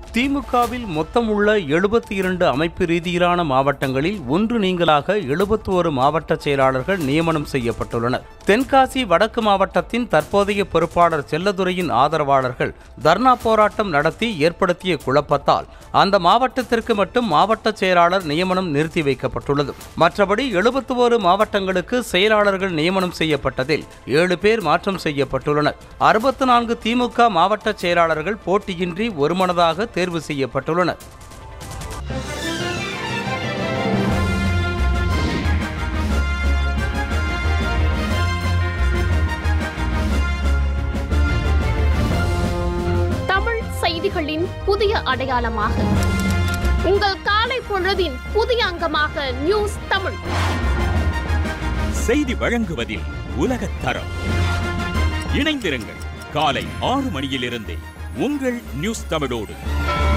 திமுகவில் மொத்தம் உள்ள 72 அமைப்பு ரீதியிலான மாவட்டங்களில் ஒன்று நீங்களாக 71 மாவட்ட செயலாளர்கள் நியமனம் செய்யப்பட்டுள்ளனர். தென்காசி வடக்கு மாவட்டத்தின் தற்போதைய பொறுப்பாளர் செல்லதுரையின் ஆதரவாளர்கள் தர்ணா போராட்டம் நடத்தி ஏற்படுத்திய குழப்பத்தால் அந்த மாவட்டத்திற்கு மட்டும் மாவட்ட செயலாளர் நியமனம் நிறுத்தி வைக்கப்பட்டுள்ளது. மற்றபடி 71 மாவட்டங்களுக்கு செயலாளர்கள் நியமனம் செய்யப்பட்டதில் 7 பேர் மாற்றம் செய்யப்பட்டுள்ளனர். 64 திமுக மாவட்ட செயலாளர்கள் போட்டியின்றி ஒருமனதாக தேர்வு செய்யப்பட்டுள்ளனர். தமிழ் செய்திகளின் புதிய அடையாளமாக உங்கள் காலை பொழுதின் புதிய அங்கமாக நியூஸ் தமிழ் செய்தி வழங்குவதில் உலகத் தரம். இணைந்திருங்கள் காலை 6 மணியிலிருந்தே உங்கள் நியூஸ் தமிழோடு.